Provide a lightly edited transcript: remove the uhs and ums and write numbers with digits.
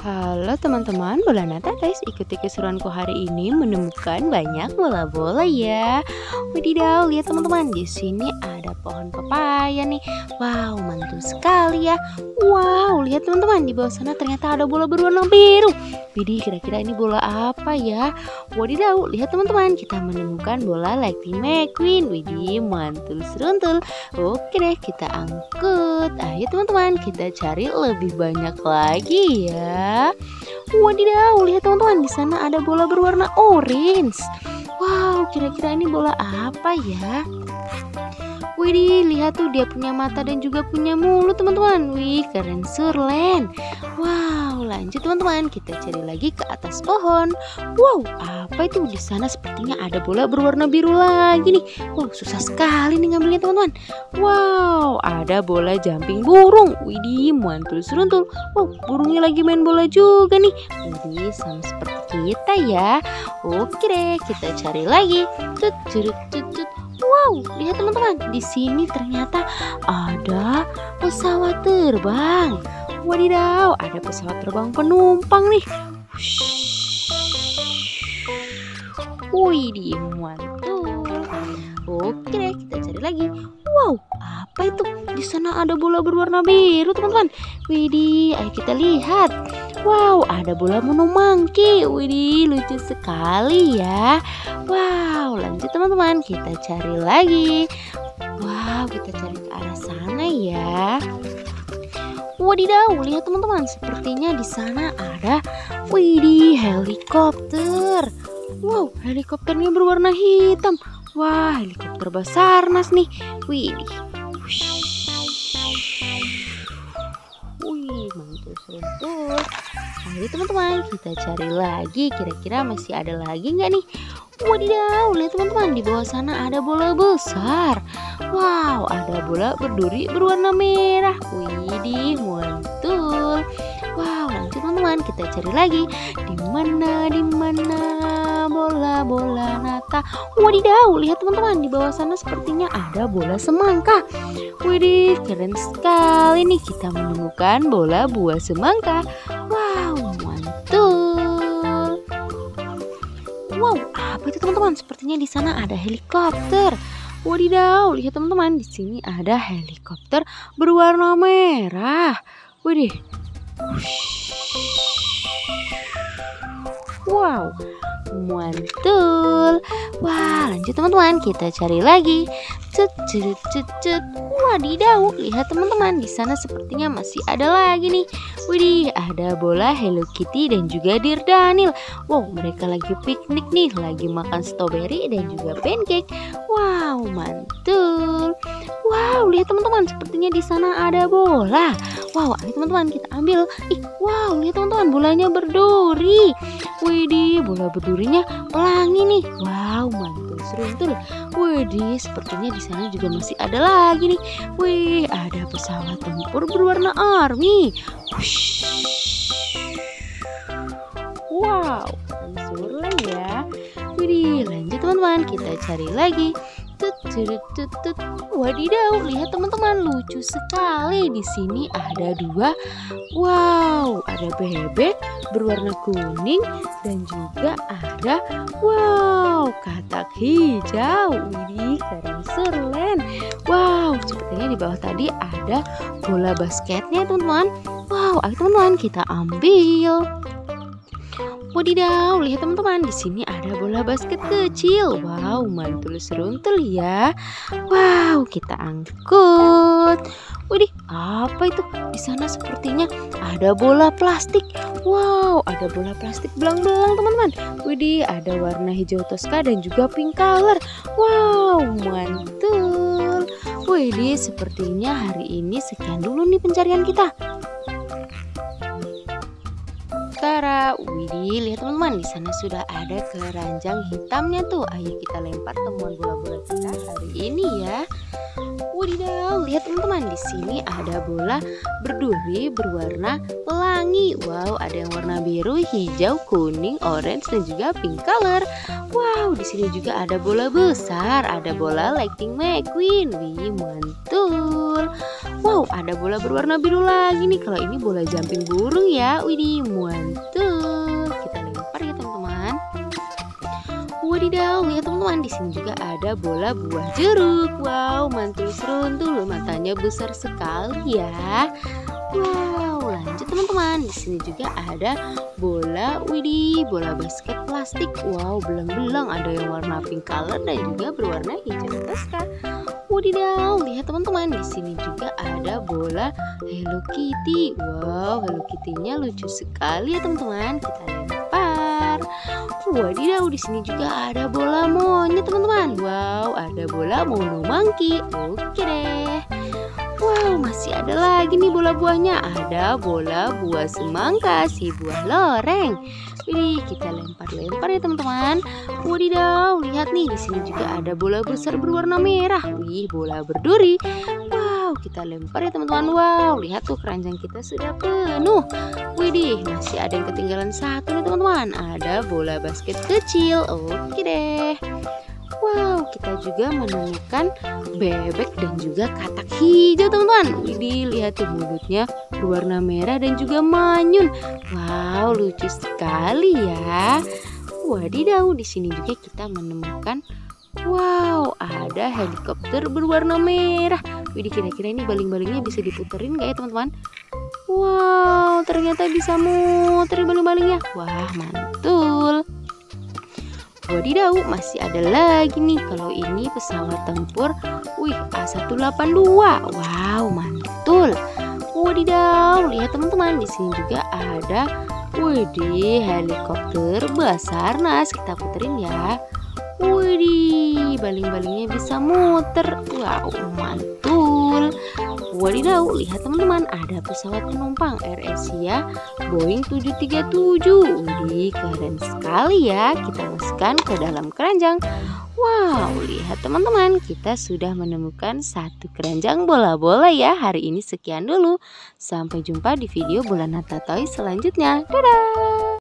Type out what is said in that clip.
Halo teman-teman, bola nata guys, ikuti keseruanku hari ini menemukan banyak bola-bola ya. Wadidaw, lihat teman-teman, di sini ada pohon pepaya nih. Wow, mantul sekali ya. Wow, lihat teman-teman, di bawah sana ternyata ada bola berwarna biru. Widih, kira-kira ini bola apa ya? Wadidaw, lihat teman-teman, kita menemukan bola Lightning McQueen. Widih, mantul seruntul. Oke deh, kita angkut. Ayo teman-teman, kita cari lebih banyak lagi ya. Wadidaw, lihat teman-teman, di sana ada bola berwarna orange. Wow, kira-kira ini bola apa ya? Widih, lihat tuh, dia punya mata dan juga punya mulut teman-teman. Wih, keren surlen. Wow, lanjut teman-teman, kita cari lagi ke atas pohon. Wow, apa itu? Di sana sepertinya ada bola berwarna biru lagi nih. Wow, susah sekali nih ngambilnya teman-teman. Wow, ada bola jumping burung. Widih, mantul seruntul. Wow, burungnya lagi main bola juga nih. Widih, sama seperti kita ya. Oke deh, kita cari lagi. Tut, tut, tut, tut. Wow, lihat teman-teman, di sini ternyata ada pesawat terbang. Wadidaw, ada pesawat terbang penumpang nih. Wih, mantul. Oke deh, kita cari lagi. Wow, apa itu? Di sana ada bola berwarna biru teman-teman. Widih, ayo kita lihat. Wow, ada bola monomangki. Widih, lucu sekali ya. Wow, lanjut teman-teman, kita cari lagi. Wow, kita cari ke arah sana ya. Wadidaw, lihat teman-teman, sepertinya di sana ada, widih, helikopter. Wow, helikopternya berwarna hitam. Wah, helikopter Basarnas nih. Widih. Wih, mantul seruntul. Ayo teman-teman, kita cari lagi. Kira-kira masih ada lagi nggak nih? Wadidaw, lihat teman-teman, di bawah sana ada bola besar. Wow, ada bola berduri berwarna merah. Widih, mantul. Wow, lanjut teman-teman, kita cari lagi. Di mana bola-bola nata? Wadidaw, lihat teman-teman, di bawah sana sepertinya ada bola semangka. Widih, keren sekali nih, kita menemukan bola buah semangka. Wow, mantul. Wow, apa itu teman-teman? Sepertinya di sana ada helikopter. Wadidaw, lihat teman-teman, di sini ada helikopter berwarna merah. Widih. Wow, mantul. Wah, lanjut teman-teman, kita cari lagi. Cut, cut, cut, cut. Wadidaw, lihat teman-teman, di sana sepertinya masih ada lagi nih. Widih, ada bola Hello Kitty dan juga Dear Daniel. Wow, mereka lagi piknik nih, lagi makan strawberry dan juga pancake. Wow, mantul. Wow, lihat teman-teman, sepertinya di sana ada bola. Wow, ayo teman-teman, kita ambil. Wow, lihat teman-teman, bolanya berduri. Widih, bola berdurinya pelangi nih. Wow, mantul seruntul. Widih, sepertinya di sana juga masih ada lagi nih. Wih, ada pesawat tempur berwarna army. Wow, surlen ya. Widih, lanjut teman-teman, kita cari lagi. Tut, tut, tut, tut. Wadidaw, lihat teman-teman, lucu sekali. Di sini ada dua. Wow, ada bebek berwarna kuning dan juga ada, wow, katak hijau. Widih, keren surlen. Wow, sepertinya di bawah tadi ada bola basketnya teman-teman. Wow, ayo teman-teman, kita ambil. Wadidaw, lihat teman-teman, di sini ada bola basket kecil. Wow, mantul seruntul ya. Wow, kita angkut. Widih, apa itu? Di sana sepertinya ada bola plastik. Wow, ada bola plastik belang-belang teman-teman. Widih, ada warna hijau toska dan juga pink color. Wow, mantul. Widih, sepertinya hari ini sekian dulu nih pencarian kita. Widih, lihat teman-teman, di sana sudah ada keranjang hitamnya tuh. Ayo kita lempar temuan bola-bola kita hari ini ya. Wadidaw, lihat teman-teman, di sini ada bola berduri berwarna pelangi. Wow, ada yang warna biru biru, hijau, kuning, orange, dan juga pink color. Wow, di sini juga ada bola besar, ada bola Lightning McQueen. Wih, mantul. Wow, ada bola berwarna biru lagi nih. Kalau ini bola jumping burung ya. Widih, mantul. Kita lempar ya teman-teman. Wadidaw, lihat teman-teman, di sini juga ada bola buah jeruk. Wow, mantul seruntul, matanya besar sekali ya. Wow, lanjut teman-teman, di sini juga ada bola, widih, bola basket plastik. Wow, belang-belang, ada yang warna pink color dan juga berwarna hijau toska. Wadidaw, lihat teman-teman, di sini juga ada bola Hello Kitty. Wow, Hello Kitty-nya lucu sekali ya teman-teman. Kita lempar. Wadidaw, di sini juga ada bola monyet teman-teman. Wow, ada bola Mono Monkey. Oke deh. Wow, masih ada lagi nih bola buahnya. Ada bola buah semangka, si buah loreng. Wih, kita lempar-lempar ya teman-teman. Wadidaw, lihat nih, di sini juga ada bola besar berwarna merah. Wih, bola berduri. Wow, kita lempar ya teman-teman. Wow, lihat tuh keranjang kita sudah penuh. Widih, masih ada yang ketinggalan satu nih teman-teman. Ada bola basket kecil. Oke deh. Wow, kita juga menemukan bebek dan juga katak hijau teman-teman. Widih, lihat tuh mulutnya berwarna merah dan juga manyun. Wow, lucu sekali ya. Wadidaw, di sini juga kita menemukan, wow, ada helikopter berwarna merah. Widih, kira-kira ini baling-balingnya bisa diputerin nggak ya teman-teman? Wow, ternyata bisa muter baling-balingnya. Wah, mantul. Wadidaw, masih ada lagi nih. Kalau ini pesawat tempur, wih, A182. Wow, mantul. Wadidaw, lihat teman-teman, di sini juga ada, widih, helikopter Basarnas. Kita puterin ya. Widih, baling-balingnya bisa muter. Wow, mantul. Wadidaw, lihat teman-teman, ada pesawat penumpang AirAsia Boeing 737. Widih, keren sekali ya. Kita masukkan ke dalam keranjang. Wow, lihat teman-teman, kita sudah menemukan satu keranjang bola-bola ya. Hari ini sekian dulu. Sampai jumpa di video Bola Nata Toys selanjutnya. Dadah!